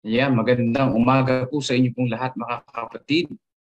Yeah, magandang umaga po sa inyo pong lahat mga kapatid.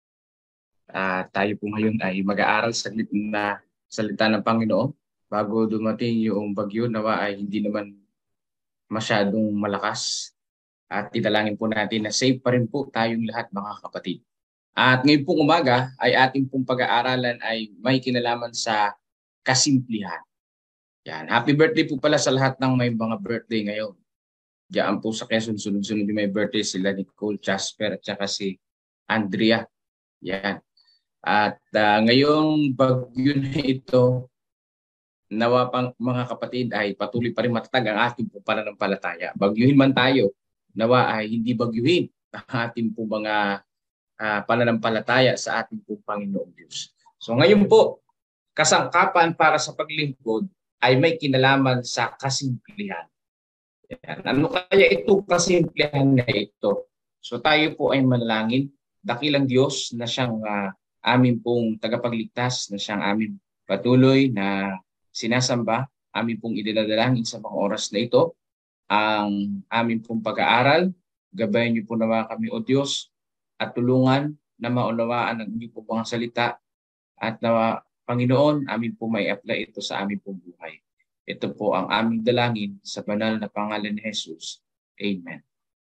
Tayo po ngayon ay mag-aaral saglit na salita ng Panginoon bago dumating yung bagyo nawa ay hindi naman masyadong malakas. At idalangin po natin na safe pa rin po tayong lahat mga kapatid. At ngayon pong umaga ay ating pong pag-aaralan ay may kinalaman sa kasimplihan. Yan. Happy birthday po pala sa lahat ng may mga birthday ngayon. Diyan po sa Quezon, sunod-sunod yung may birthday sila Nicole, Jasper at saka si Andrea. Yan. At ngayong bagyo na ito, nawa pang mga kapatid ay patuloy pa rin matatag ang ating po pananampalataya. Bagyuhin man tayo, nawa ay hindi bagyuhin ang ating po mga pananampalataya sa ating po Panginoong Diyos. So ngayon po, kasangkapan para sa paglingkod ay may kinalaman sa kasimplihan. Yan. Ano kaya ito kasimplihan na ito? So tayo po ay manalangin, dakilang Diyos na siyang amin pong tagapagligtas, na siyang amin patuloy na sinasamba, amin pong idinadalangin sa mga oras na ito, ang amin pong pag-aaral. Gabayan niyo po naman kami, O Diyos, at tulungan na maunawaan ang inyong pong mga salita at na Panginoon, amin po may apply ito sa amin pong buhay. Ito po ang aming dalangin sa banal na pangalan ni Jesus. Amen.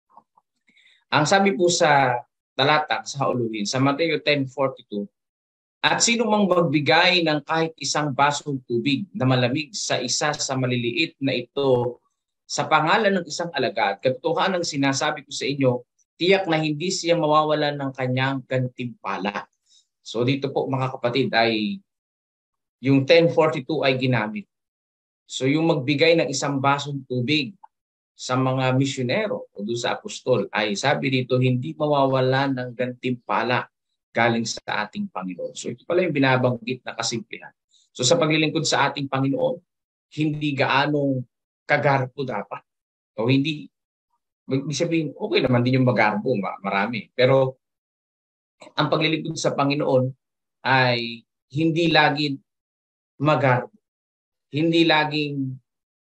Ang sabi po sa talata sa hauluhin, sa Mateo 10:42, at sino mang magbigay ng kahit isang basong tubig na malamig sa isa sa maliliit na ito sa pangalan ng isang alagad, katotohanan ang sinasabi ko sa inyo, tiyak na hindi siya mawawalan ng kanyang gantimpala. So dito po mga kapatid ay yung 10:42 ay ginamit. So yung magbigay ng isang basong tubig sa mga misyonero o doon sa apostol ay sabi dito hindi mawawalan ng gantimpala galing sa ating Panginoon. So ito pala yung binabanggit na kasimplihan. So sa paglilingkod sa ating Panginoon, hindi gaanong kagarbo dapat. O hindi, ibig sabihin, okay naman din yung magarbo, marami. Pero ang paglilingkod sa Panginoon ay hindi laging magarbo. Hindi laging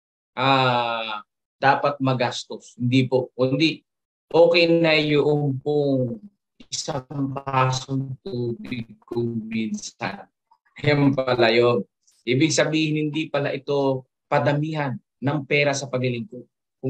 dapat magastos. Hindi po. Kundi okay na yung pong isang basong tubig kung minsan. Yan pala yun. Ibig sabihin, hindi pala ito padamihan ng pera sa paglilingkod.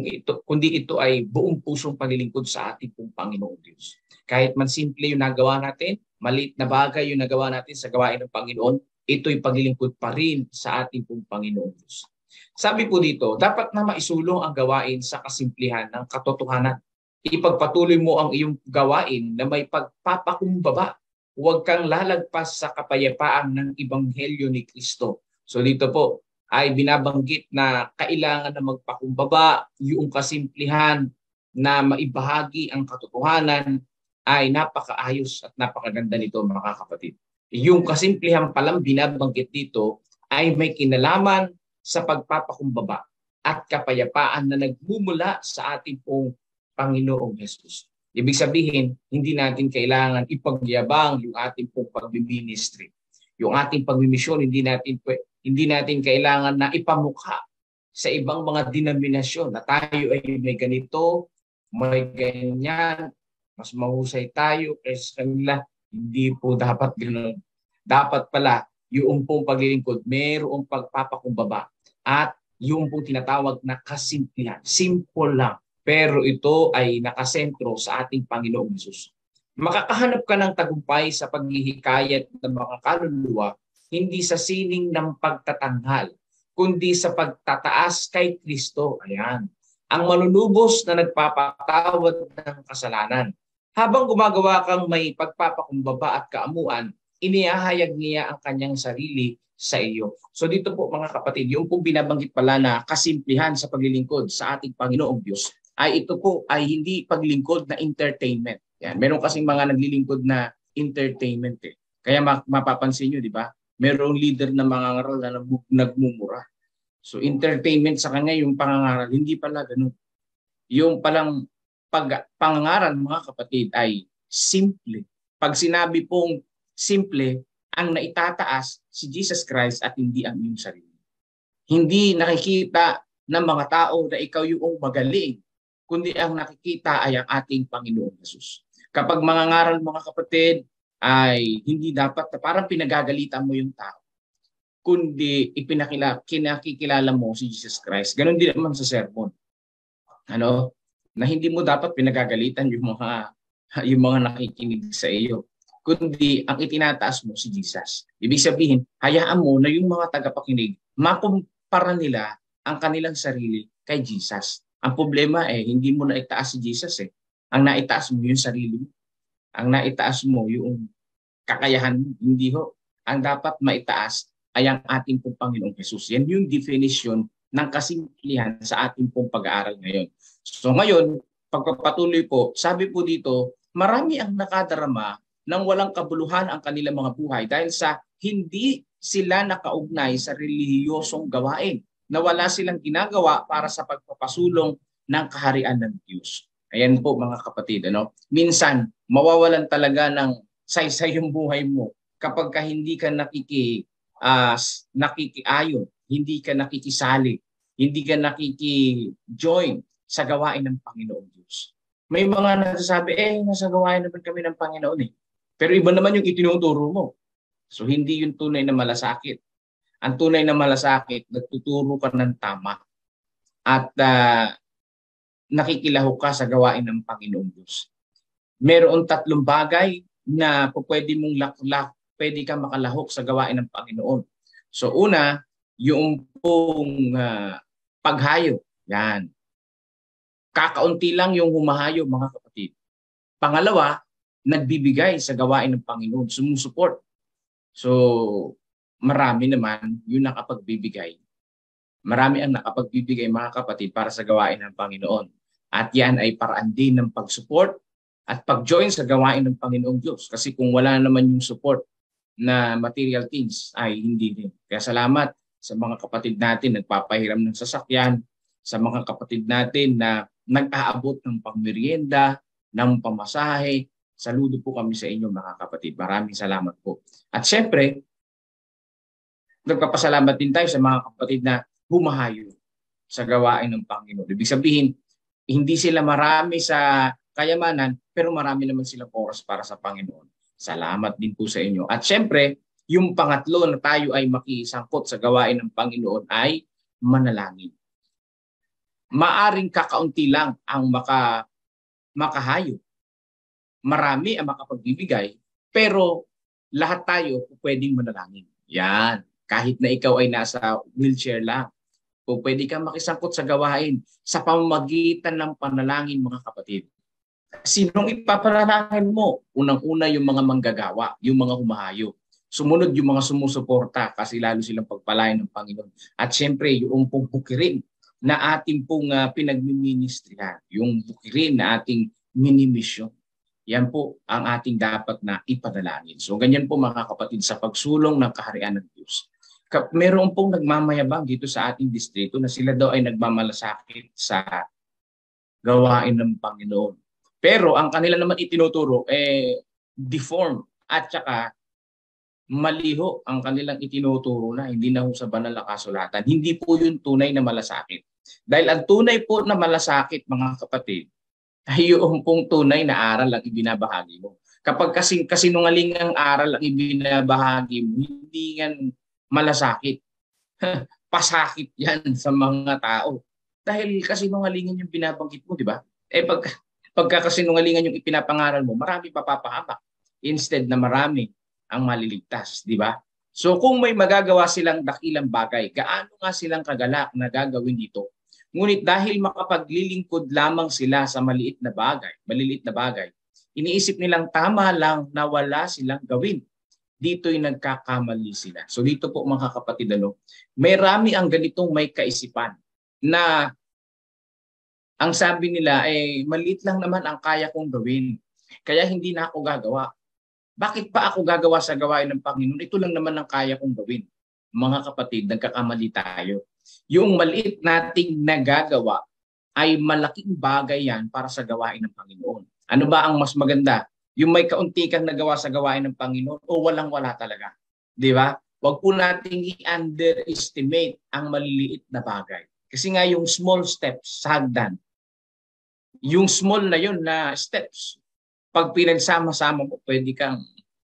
Kundi ito ay buong pusong paglilingkod sa ating pong Panginoong Diyos. Kahit man simple yung nagawa natin, maliit na bagay yung nagawa natin sa gawain ng Panginoon, ito'y paglilingkod pa rin sa ating pong Panginoong Diyos. Sabi po dito, dapat na maisulong ang gawain sa kasimplihan ng katotohanan. Ipagpatuloy mo ang iyong gawain na may pagpapakumbaba. Huwag kang lalagpas sa kapayapaan ng Ebanghelyo ni Kristo. So dito po ay binabanggit na kailangan na magpakumbaba, yung kasimplihan na maibahagi ang katotohanan ay napakaayos at napakaganda nito mga kapatid. Yung kasimplihan palang binabanggit dito ay may kinalaman sa pagpapakumbaba at kapayapaan na nagmumula sa ating pong Panginoong Jesus. Ibig sabihin, hindi natin kailangan ipagyabang yung ating pong pagbiministry. Yung ating pagmimisyon, hindi natin kailangan na ipamukha sa ibang mga denominasyon na tayo ay may ganito, may ganyan, mas mahusay tayo kaysa kanila. Hindi po dapat ganoon. Dapat pala, yung pong paglilingkod, mayroong pagpapakumbaba at yung pong tinatawag na kasimplihan. Simple lang. Pero ito ay nakasentro sa ating Panginoong Jesus. Makakahanap ka ng tagumpay sa paghihikayat ng mga kaluluwa, hindi sa sining ng pagtatanghal, kundi sa pagtataas kay Kristo. Ayan. Ang manunubos na nagpapatawad ng kasalanan. Habang gumagawa kang may pagpapakumbaba at kaamuan, inihahayag niya ang kanyang sarili sa iyo. So dito po mga kapatid, yung pong binabanggit pala na kasimplihan sa paglilingkod sa ating Panginoong Diyos, ay ito po ay hindi paglingkod na entertainment. Yan. Meron kasing mga naglilingkod na entertainment eh. Kaya mapapansin nyo, di ba? Merong leader na mga ngaral na nagmumura. So entertainment sa kanya yung pangangaral, hindi pala ganun. Yung palang pangangaral mga kapatid ay simple. Pag sinabi pong simple, ang naitataas si Jesus Christ at hindi ang iyong sarili. Hindi nakikita ng mga tao na ikaw yung magaling, kundi ang nakikita ay ang ating Panginoong Jesus. Kapag mangangaral mga kapatid, ay hindi dapat parang pinagagalitan mo yung tao, kundi kinakikilala mo si Jesus Christ. Ganon din naman sa sermon. Ano? Na hindi mo dapat pinagagalitan yung mga nakikinig sa iyo, kundi ang itinataas mo si Jesus. Ibig sabihin, hayaan mo na yung mga tagapakinig, makumpara nila ang kanilang sarili kay Jesus. Ang problema hindi mo na itaas si Jesus eh. Ang naitaas mo yung sarili mo. Ang naitaas mo yung kakayahan mo. Hindi ho. Ang dapat maitaas ay ang ating pong Panginoong Jesus. Yan yung definition ng kasimplihan sa ating pong pag-aaral ngayon. So ngayon, pagpapatuloy po, sabi po dito, marami ang nakadarama ng walang kabuluhan ang kanilang mga buhay dahil sa hindi sila nakaugnay sa relihiyosong gawain na wala silang ginagawa para sa pagpapasulong ng kaharian ng Diyos. Ayan po mga kapatid. Minsan, mawawalan talaga ng saysay yung buhay mo kapag ka hindi ka nakikiayon, hindi ka nakikisali, hindi ka nakiki-join sa gawain ng Panginoong Diyos. May mga nagsasabi, nasa gawain naman kami ng Panginoon eh. Pero iba naman yung itinuturo mo. So hindi yung tunay na malasakit. Ang tunay na malasakit, nagtuturo ka ng tama at nakikilahok ka sa gawain ng Panginoong Diyos. Meron 3 bagay na pwede mong pwede ka makalahok sa gawain ng Panginoon. So una, yung pong paghayo. Yan. Kakaunti lang yung humahayo mga kapatid. Pangalawa, nagbibigay sa gawain ng Panginoon, sumusuport. So marami naman yung nakapagbibigay. Marami ang nakapagbibigay mga kapatid para sa gawain ng Panginoon. At yan ay paraan din ng pag-support at pag-join sa gawain ng Panginoong Diyos. Kasi kung wala naman yung support na material things, ay hindi din. Kaya salamat sa mga kapatid natin nagpapahiram ng sasakyan, sa mga kapatid natin na nag-aabot ng pangmerienda, ng pamasahe. Saludo po kami sa inyo mga kapatid. Maraming salamat po. At syempre, nagpapasalamat din tayo sa mga kapatid na humahayo sa gawain ng Panginoon. Ibig sabihin, hindi sila marami sa kayamanan, pero marami naman silang oras para sa Panginoon. Salamat din po sa inyo. At syempre, yung pangatlo na tayo ay makisangkot sa gawain ng Panginoon ay manalangin. Maaring kakaunti lang ang makahayo. Marami ang makapagbibigay, pero lahat tayo pwedeng manalangin. Yan. Kahit na ikaw ay nasa wheelchair lang, o pwede kang makisangkot sa gawain sa pamamagitan ng panalangin mga kapatid. Sinong ipapanalangin mo? Unang-una yung mga manggagawa, yung mga humahayo. Sumunod yung mga sumusuporta kasi lalo silang pagpalain ng Panginoon. At syempre yung pong bukirin na ating pong pinagmiministrihan, yung bukirin na ating minimisyon. Yan po ang ating dapat na ipanalangin. So ganyan po mga kapatid sa pagsulong ng kaharian ng Diyos. Meron pong nagmamayabang dito sa ating distrito na sila daw ay nagmamalasakit sa gawain ng Panginoon. Pero ang kanila naman itinuturo deform at saka maliho ang kanilang itinuturo na hindi na sa banal na kasulatan. Hindi po yung tunay na malasakit. Dahil ang tunay po na malasakit mga kapatid ay yung pong tunay na aral ang ibinabahagi mo. Kapag kasinungalingang aral ang ibinabahagi mo, hindi yan malasakit. Pasakit yan sa mga tao. Dahil kasinungalingan yung binabanggit mo, di ba? Pagka kasinungalingan yung ipinapangaral mo, marami papapahamak. Instead na marami ang maliligtas, di ba? So kung may magagawa silang dakilang bagay, gaano nga silang kagalak na gagawin dito? Ngunit dahil makapaglilingkod lamang sila sa maliliit na bagay, iniisip nilang tama lang na wala silang gawin. Dito'y nagkakamali sila. So dito po mga kapatid, may rami ang ganitong may kaisipan na ang sabi nila maliit lang naman ang kaya kong gawin. Kaya hindi na ako gagawa. Bakit pa ako gagawa sa gawain ng Panginoon? Ito lang naman ang kaya kong gawin. Mga kapatid, nagkakamali tayo. Yung maliit nating nagagawa ay malaking bagay yan para sa gawain ng Panginoon. Ano ba ang mas maganda? Yung may kaunti kang nagawa sa gawain ng Panginoon o walang-wala talaga. Di ba? Huwag po nating i-underestimate ang maliliit na bagay. Kasi nga yung small steps sa hagdan, Yung small na yun na steps, pag pinagsama-sama mo, pwede kang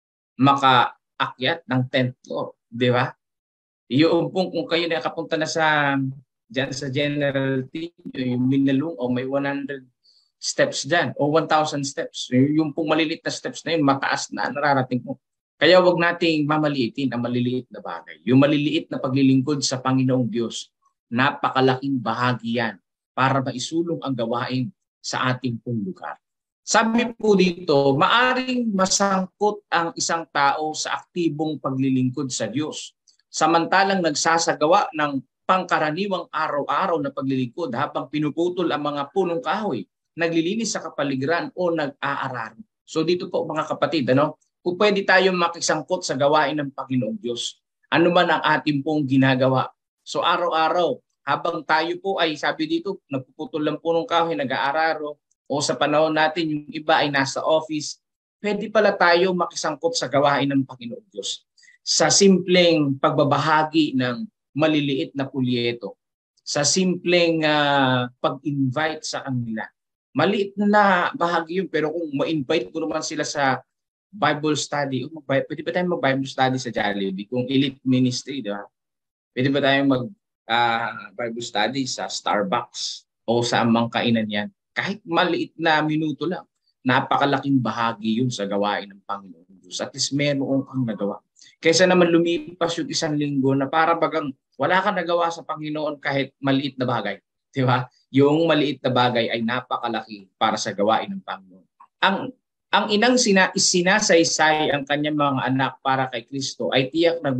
makaakyat ng 10th floor. Di ba? Yung kung kayo nakapunta na dyan sa general team, yung Minalung, o may 100 steps dyan, o 1,000 steps. Yung pong malilit na steps na yun, mataas na nararating mo. Kaya wag nating mamaliitin ang maliliit na bagay. Yung maliliit na paglilingkod sa Panginoong Diyos, napakalaking bahagi yan para maisulong ang gawain sa ating pong lugar. Sabi po dito, maaring masangkot ang isang tao sa aktibong paglilingkod sa Diyos, samantalang nagsasagawa ng pangkaraniwang araw-araw na paglilingkod habang pinuputol ang mga punong kahoy, naglilinis sa kapaligiran o nag-aararo. So dito po mga kapatid, kung pwede tayong makisangkot sa gawain ng Panginoong Diyos, ano man ang ating pong ginagawa. So araw-araw, habang tayo po ay, sabi dito, nagpuputol ng punong kahoy, nag-aararo, o sa panahon natin yung iba ay nasa office, pwede pala tayo makisangkot sa gawain ng Panginoong Diyos. Sa simpleng pagbabahagi ng maliliit na pulyeto, sa simpleng pag-invite sa kanila. Maliit na bahagi yun, pero kung ma-invite ko naman sila sa Bible study, pwede ba tayong mag-Bible study sa Jollibee? Kung elite ministry, di ba? Pwede ba tayong mag-Bible study sa Starbucks o sa amang kainan yan? Kahit maliit na minuto lang, napakalaking bahagi yun sa gawain ng Panginoon Diyos. At least meron kang nagawa. Kaysa naman lumipas yung isang linggo na para bagang wala kang nagawa sa Panginoon kahit maliit na bagay. Di ba? Yung maliit na bagay ay napakalaki para sa gawain ng Panginoon. Ang inang sinasaysay ang kanyang mga anak para kay Kristo ay tiyak na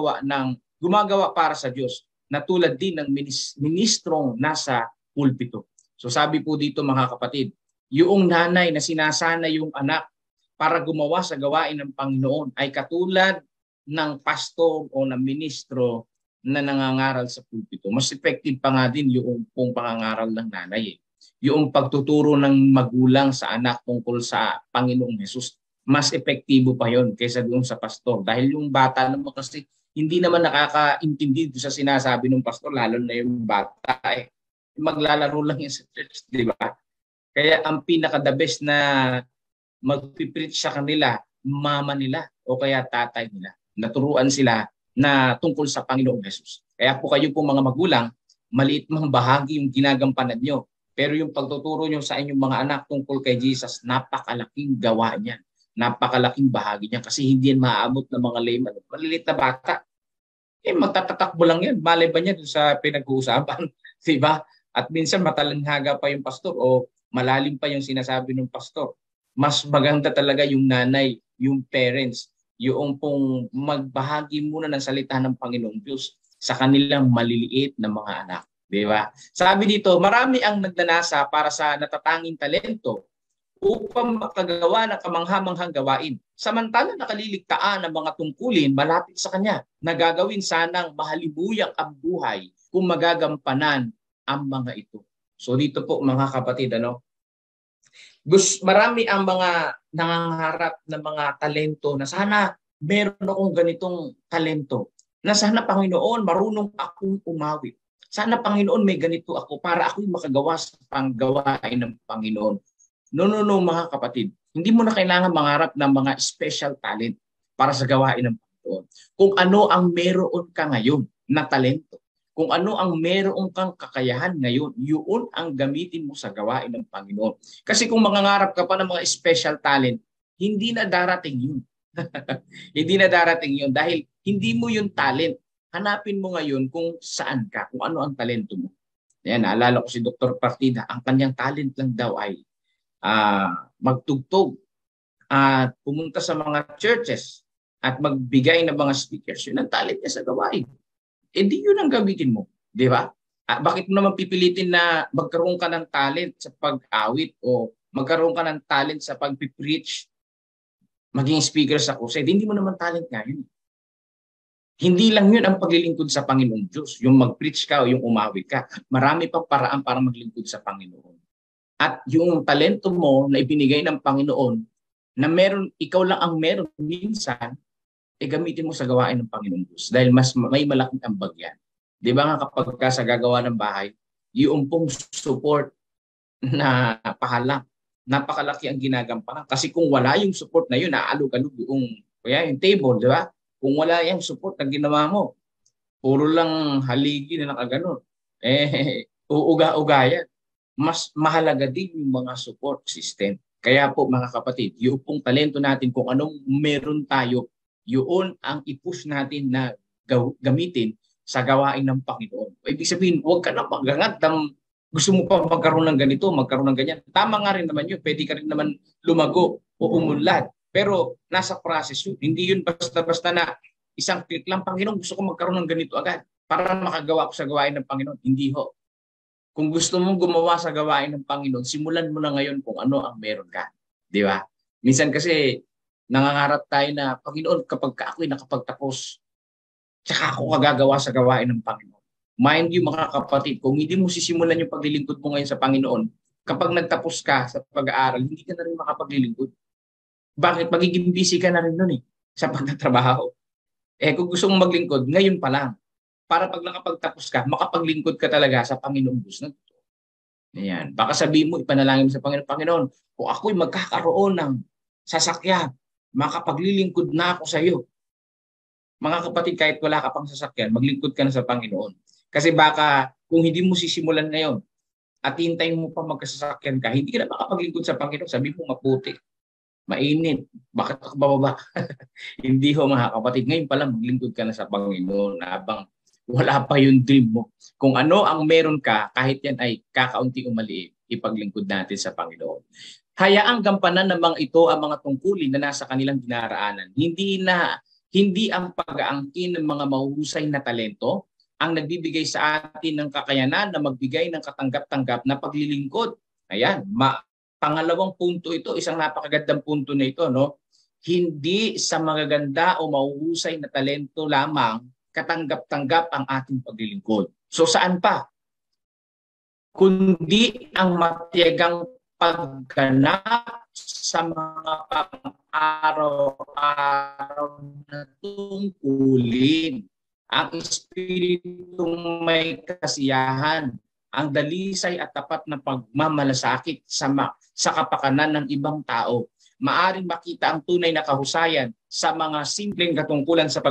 gumagawa para sa Diyos na tulad din ng ministrong nasa pulpito. So sabi po dito mga kapatid, yung nanay na sinasana yung anak para gumawa sa gawain ng Panginoon ay katulad ng pastor o ng ministro na nangangaral sa pulpito. Mas effective pa nga din yung pong pangangaral ng nanay. Yung pagtuturo ng magulang sa anak tungkol sa Panginoong Hesus, mas epektibo pa yon kaysa doon sa pastor. Dahil yung bata naman kasi hindi naman nakakaintindi sa sinasabi ng pastor, lalo na yung bata maglalaro lang yan sa church, di ba? Kaya ang pinaka-the best na magpipreach sa kanila, mama nila o kaya tatay nila. Naturuan sila na tungkol sa Panginoong Hesus. Kaya po kayo po mga magulang, maliit mang bahagi yung ginagampanan nyo. Pero yung pagtuturo nyo sa inyong mga anak tungkol kay Jesus, napakalaking gawa niyan. Napakalaking bahagi niyan kasi hindi yan maaabot ng mga layman. Malilit na bata. Magtatatakbo lang yan. Malay ba niya sa pinag-uusapan? Diba? At minsan matalanhaga pa yung pastor o malalim pa yung sinasabi ng pastor. Mas maganda talaga yung nanay, yung parents, yung pong magbahagi muna ng salita ng Panginoong Diyos sa kanilang maliliit na mga anak. Diba? Sabi dito, marami ang nagnanasa para sa natatanging talento upang makagawa ng kamanghamanghang gawain. Samantala nakaliligtaan ang mga tungkulin malapit sa kanya na gagawin sanang mahalimuyak ang buhay kung magagampanan ang mga ito. So dito po mga kapatid, marami ang mga nangangarap na mga talento na sana meron akong ganitong talento. Na sana Panginoon, marunong akong umawit. Sana Panginoon, may ganito ako para ako'y makagawa sa panggawain ng Panginoon. No, mga kapatid. Hindi mo na kailangan mangarap ng mga special talent para sa gawain ng Panginoon. Kung ano ang meron ka ngayon na talento, kung ano ang meron kang kakayahan ngayon, yun ang gamitin mo sa gawain ng Panginoon. Kasi kung mangangarap ka pa ng mga special talent, hindi na darating yun. Hindi na darating yun dahil hindi mo yung talent. Hanapin mo ngayon kung saan ka, kung ano ang talento mo. Yan, naalala ko si Dr. Partida, ang kanyang talent lang daw ay magtugtog at pumunta sa mga churches at magbigay ng mga speakers. Yun ang talent niya sa gawain. Di yun ang gamitin mo. Di ba? Bakit mo naman pipilitin na magkaroon ka ng talent sa pag-awit o magkaroon ka ng talent sa pag-preach, maging speaker sa crusade? Hindi mo naman talent nga yun. Hindi lang yun ang paglilingkod sa Panginoong Diyos. Yung mag-preach ka o yung umawit ka. Marami pang paraan para maglingkod sa Panginoon. At yung talento mo na ibinigay ng Panginoon, na ikaw lang ang meron minsan, gamitin mo sa gawain ng Panginoong Diyos. Dahil may malaking ambag yan. Di ba nga kapag ka sa gagawa ng bahay, yung pong support na pahalang. Napakalaki ang ginagampanan. Kasi kung wala yung support na yun, naalog-alog yung table, di ba? Kung wala yung support na ginawa mo, puro lang haligi na nakaganon. Uuga-uga yan. Mas mahalaga din yung mga support system. Kaya po mga kapatid, yung pong talento natin kung anong meron tayo, yun ang i-push natin na gamitin sa gawain ng Panginoon. Ibig sabihin, huwag ka na magangad ng gusto mo pa magkaroon ng ganito, magkaroon ng ganyan. Tama nga rin naman yun. Pwede ka rin naman lumago o umunlad. Pero nasa process yun. Hindi yun basta-basta na isang click lang, Panginoon, gusto ko magkaroon ng ganito agad para makagawa ko sa gawain ng Panginoon. Hindi ho. Kung gusto mong gumawa sa gawain ng Panginoon, simulan mo na ngayon kung ano ang meron ka. Di ba? Minsan kasi nangangarap tayo na, Panginoon, kapag ako'y nakapagtapos, tsaka ako kagagawa sa gawain ng Panginoon. Mind you mga kapatid, kung hindi mo sisimulan yung paglilingkod mo ngayon sa Panginoon, kapag nagtapos ka sa pag-aaral, hindi ka na rin makapaglilingkod. Bakit? Magiging busy ka na rin nun sa pagtatrabaho. Kung gusto mong maglingkod, ngayon pa lang. Para pag nakapagtapos ka, makapaglingkod ka talaga sa Panginoong Diyos na ito. Ayan. Baka sabihin mo, ipanalangin mo sa Panginoon, Panginoon, kung ako'y magkakaroon ng sasakyan, makapaglilingkod na ako sa iyo. Mga kapatid, kahit wala ka pang sasakyan, maglingkod ka na sa Panginoon. Kasi baka kung hindi mo sisimulan ngayon at hintayin mo pa magkasasakyan ka, hindi ka na makapaglingkod sa Panginoon. Sabi mo, maputi, mainit, bakit ako bababa? Hindi ho mga kapatid. Ngayon pa lang maglingkod ka na sa Panginoon habang wala pa yung dream mo. Kung ano ang meron ka, kahit yan ay kakaunti o maliit, ipaglingkod natin sa Panginoon. Hayaang gampanan namang ito ang mga tungkulin na nasa kanilang dinaraanan. Hindi ang pag-aangkin ng mga mahuhusay na talento ang nagbibigay sa atin ng kakayanan na magbigay ng katanggap-tanggap na paglilingkod. Ayan, pangalawang punto ito, isang napakagandang punto na ito, no? Hindi sa magaganda o mahuhusay na talento lamang katanggap-tanggap ang ating paglilingkod. So saan pa? Kundi ang matiyagang pagganap sa mga pang-araw-araw na tungkulin. Ang Espiritong may kasiyahan, ang dalisay at tapat na pagmamalasakit sa kapakanan ng ibang tao. Maaring makita ang tunay na kahusayan sa mga simpleng katungkulan sa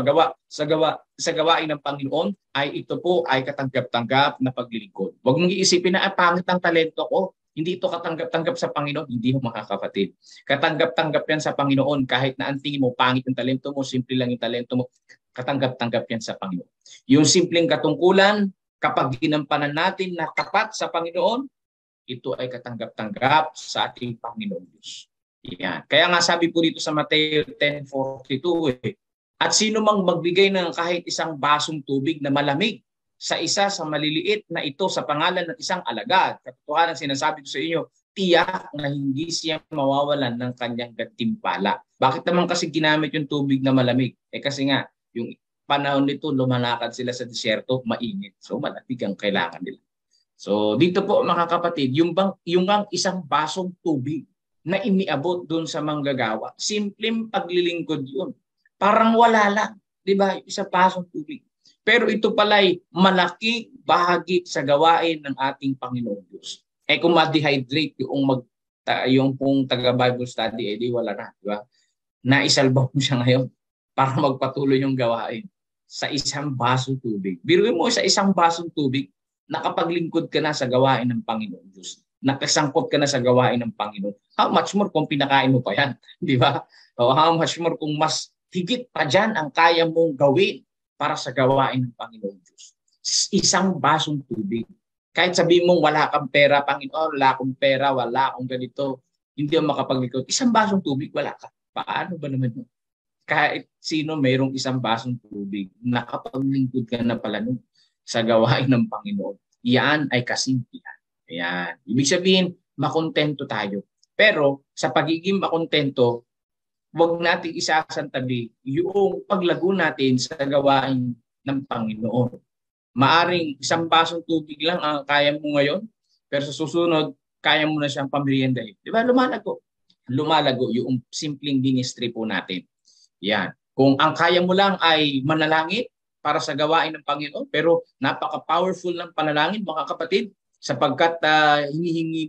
gawain ng Panginoon ay ito po ay katanggap-tanggap na paglilingkod. Huwag mong iisipin na pangit ang talento ko. Hindi ito katanggap-tanggap sa Panginoon. Hindi mo mga kapatid. Katanggap-tanggap yan sa Panginoon kahit na ang tingin mo pangit yung talento mo, simple lang yung talento mo. Katanggap-tanggap yan sa Panginoon. Yung simpleng katungkulan, kapag ginampanan natin na tapat sa Panginoon, ito ay katanggap-tanggap sa ating Panginoon Diyos. Yan. Kaya nga sabi po dito sa Mateo 10:42, at sino mang magbigay ng kahit isang basong tubig na malamig sa isa sa maliliit na ito sa pangalan ng isang alagad, katotohanan sinasabi ko sa inyo, tiyak na hindi siya mawawalan ng kanyang gantimpala. Bakit naman kasi ginamit yung tubig na malamig? Kasi nga, yung panahon nito, lumalakad sila sa disyerto, mainit. So malamig ang kailangan nila. So dito po mga kapatid, yung ang isang basong tubig na iniabot doon sa manggagawa, simpleng paglilingkod yun. Parang wala lang, di ba? Isang basong tubig. Pero ito pala'y malaki bahagi sa gawain ng ating Panginoon Diyos. Kung ma-dehydrate yung pong taga-Bible study, di wala na, di ba? Naisalba mo siya ngayon para magpatuloy yung gawain sa isang basong tubig. Biruin mo sa isang basong tubig, nakapaglingkod ka na sa gawain ng Panginoon Diyos. Nakasangkot ka na sa gawain ng Panginoon. How much more kung pinakain mo pa yan? Di ba? O how much more kung mas higit pa dyan ang kaya mong gawin para sa gawain ng Panginoon Diyos. Isang basong tubig. Kahit sabihin mong wala kang pera, Panginoon, wala akong pera, wala akong ganito, hindi ako makapaglingkod. Isang basong tubig, wala ka. Paano ba naman yun? Kahit sino mayroong isang basong tubig, nakapaglingkod ka na pala nun sa gawain ng Panginoon. Yan ay kasimplihan. Ayan. Ibig sabihin, makontento tayo. Pero sa pagiging makontento, huwag natin isasantabi yung paglago natin sa gawain ng Panginoon. Maaring isang basong tubig lang ang kaya mo ngayon, pero sa susunod, kaya mo na siyang pameriendahin. Di ba? Lumalago. Lumalago yung simpleng ministry po natin. Yan. Kung ang kaya mo lang ay manalangin para sa gawain ng Panginoon, pero napaka-powerful ng panalangin, mga kapatid, sapagkat hinihingi mo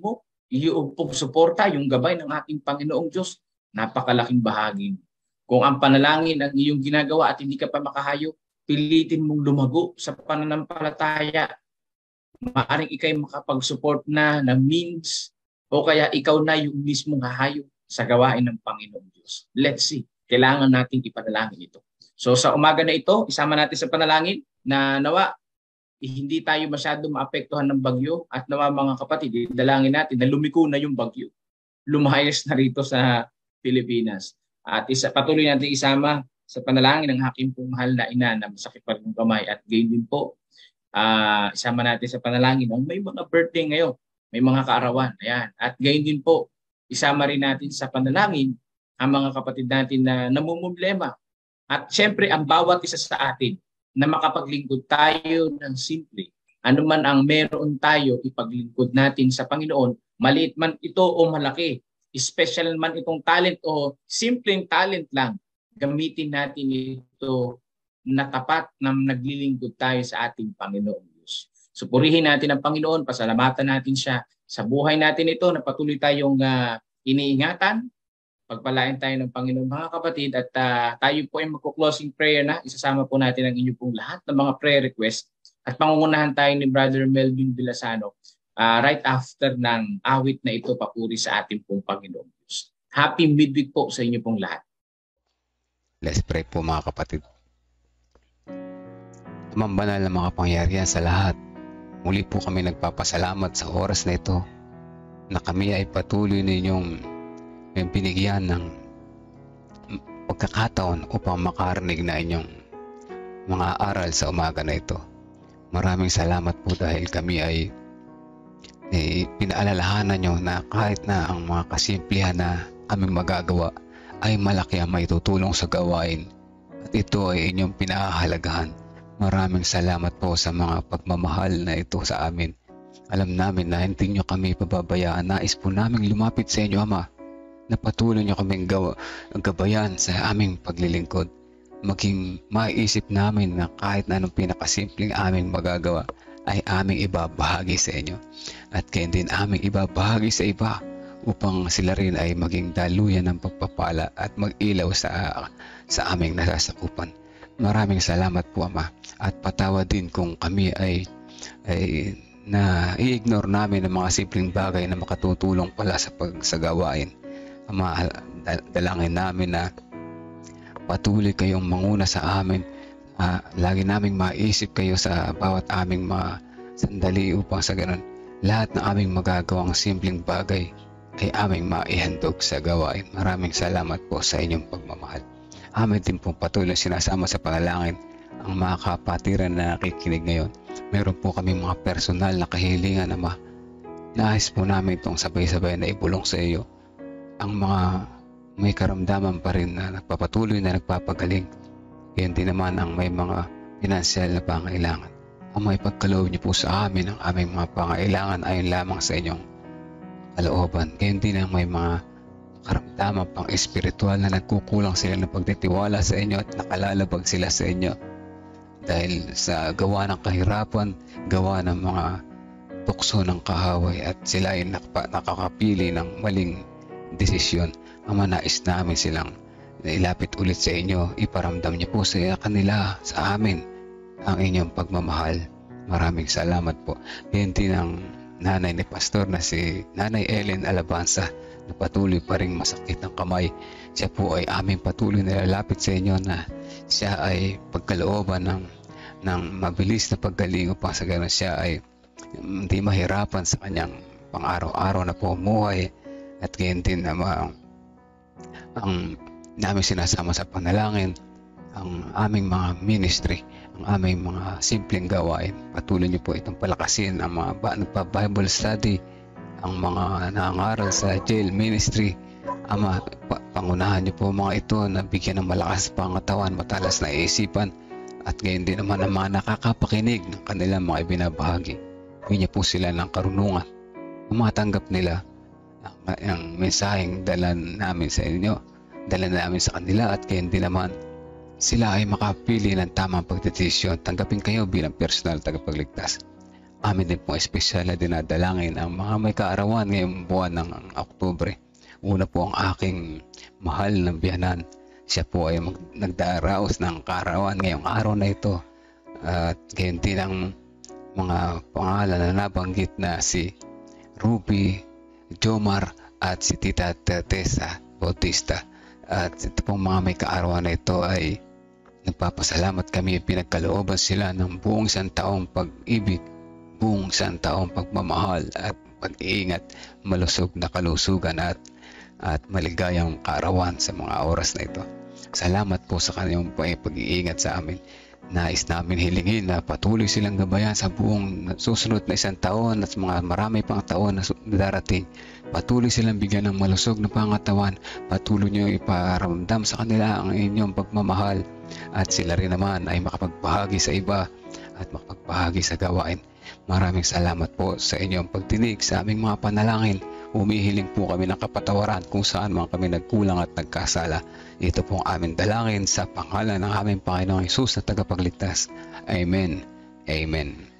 Yung suporta, yung gabay ng ating Panginoong Diyos, napakalaking bahagi. Kung ang panalangin ang iyong ginagawa at hindi ka pa makahayo, pilitin mong lumago sa pananampalataya. Maaring ikay makapag-support na ng means o kaya ikaw na yung mismong hahayo sa gawain ng Panginoong Diyos. Let's see. Kailangan nating ipanalangin ito. So sa umaga na ito, isama natin sa panalangin na nawa hindi tayo masyado maapektuhan ng bagyo at nawa mga kapatid, dalangin natin na lumiko na yung bagyo. Lumayas na rito sa Pilipinas. At patuloy natin isama sa panalangin ng aking pong mahal na ina na masakit pa rin ng kamay at gayon din po. Isama natin sa panalangin ang may mga birthday ngayon, may mga kaarawan. Ayan. At gayon din po, isama rin natin sa panalangin ang mga kapatid natin na namumblema. At syempre, ang bawat isa sa atin na makapaglingkod tayo ng simple. Ano man ang meron tayo, ipaglingkod natin sa Panginoon, maliit man ito o malaki, special man itong talent o simpleng talent lang, gamitin natin ito na tapat na naglilingkod tayo sa ating Panginoong Diyos. So purihin natin ang Panginoon, pasalamatan natin siya sa buhay natin ito na patuloy tayong iniingatan. Pagpalain tayo ng Panginoon mga kapatid at tayo po ay magko-closing prayer na. Isasama po natin ang inyo pong lahat ng mga prayer request at pangungunahan tayo ni Brother Melvin Vilasano right after ng awit na ito papuri sa ating pong Panginoong Diyos. Happy midweek po sa inyo pong lahat. Let's pray po mga kapatid. Amang banal na mga pangyarihan sa lahat, muli po kami nagpapasalamat sa oras na ito na kami ay patuloy ninyong binigyan ng pagkakataon upang makarinig na inyong mga aral sa umaga na ito. Maraming salamat po dahil kami ay pinaalalahanan nyo na kahit na ang mga kasimplihan na aming magagawa ay malaki ang may tutulong sa gawain at ito ay inyong pinahahalagahan. Maraming salamat po sa mga pagmamahal na ito sa amin. Alam namin na hindi nyo kami pababayaan. Nais po namin lumapit sa inyo, Ama, na patuloy nyo kaming gabayan sa aming paglilingkod. Maging maiisip namin na kahit na anong pinakasimpleng aming magagawa ay aming ibabahagi sa inyo. At kaya din aming ibabahagi sa iba upang sila rin ay maging daluyan ng pagpapala at mag-ilaw sa aming nasasakupan. Maraming salamat po, Ama. At patawad din kung kami ay na i-ignore namin ang mga simpleng bagay na makatutulong pala sa gawain. Ama, dalangin namin na patuloy kayong manguna sa amin. Lagi naming maisip kayo sa bawat aming mga sandali upang sa ganun lahat na aming magagawang simpleng bagay ay aming maihandog sa gawain. Maraming salamat po sa inyong pagmamahal. Amin din pong patuloy sinasama sa panalangin ang mga kapatiran na nakikinig ngayon. Meron po kami mga personal na kahilingan, Ama. Nais po namin itong sabay-sabay na ibulong sa iyo. Ang mga may karamdaman pa rin na nagpapatuloy na nagpapagaling. Yan din naman ang may mga pinansyal na pangailangan. Ang may pagkaloob niyo po sa amin ang aming mga pangailangan ayon lamang sa inyong kalooban. Yan din ang may mga karamdaman pang espiritual na nagkukulang sila ng pagtitiwala sa inyo at nakalalabag sila sa inyo. Dahil sa gawa ng kahirapan, gawa ng mga tukso ng kahaway at sila ay nakakapili ng maling desisyon. Ang manais namin silang ilapit ulit sa inyo, iparamdam niyo po sa kanila, sa amin, ang inyong pagmamahal. Maraming salamat po. Yan din ang nanay ni Pastor na si Nanay Ellen Alavanza na patuloy pa rin masakit ang kamay. Siya po ay aming patuloy na lalapit sa inyo na siya ay pagkalooban ng mabilis na paggaling upang sa gano'n siya ay hindi mahirapan sa kanyang pang-araw-araw na pumuhay. At gayon din ang namin sinasama sa panalangin ang aming mga ministry, ang aming mga simpleng gawain. Patuloy niyo po itong palakasin ang mga nagpa-Bible study, ang mga nangangaral sa jail ministry. Ama, pangunahan niyo po mga ito na bigyan ng malakas pangatawan, matalas na isipan, at gayon din naman ang mga nakakapakinig ng kanilang mga ibinabahagi. Bigyan niyo po sila ng karunungan na matanggap nila ang mensaheng dala namin sa inyo, dala namin sa kanila, at gayon din naman sila ay makapili ng tamang pagdedesisyon. Tanggapin kayo bilang personal tagapagligtas. amin din po espesyal na dinadalangin ang mga may kaarawan ngayong buwan ng Oktubre. Una po ang aking mahal na biyanan. Siya po ay nagdaraos ng kaarawan ngayong araw na ito. At gayon din ang mga pangalan na nabanggit na si Ruby, Jomar at si Tita Teresa Bautista. At ito pong mga may kaarawan na ito ay nagpapasalamat kami, pinagkalooban sila ng buong isang taong pag-ibig, buong isang taong pagmamahal at pag-iingat, malusog na kalusugan at maligayang kaarawan sa mga oras na ito. Salamat po sa kanyang pag-iingat sa amin. Nais namin hilingin na patuloy silang gabayan sa buong susunod na isang taon at mga marami pang taon na darating. Patuloy silang bigyan ng malusog na pangatawan. Patuloy niyo iparamdam sa kanila ang inyong pagmamahal at sila rin naman ay makapagbahagi sa iba at makapagbahagi sa gawain. Maraming salamat po sa inyong pagdinig sa aming mga panalangin. Humihiling po kami ng kapatawaran kung saan man kami nagkulang at nagkasala. Ito pong aming dalangin sa pangalan ng aming Panginoong Hesus na tagapagligtas. Amen. Amen.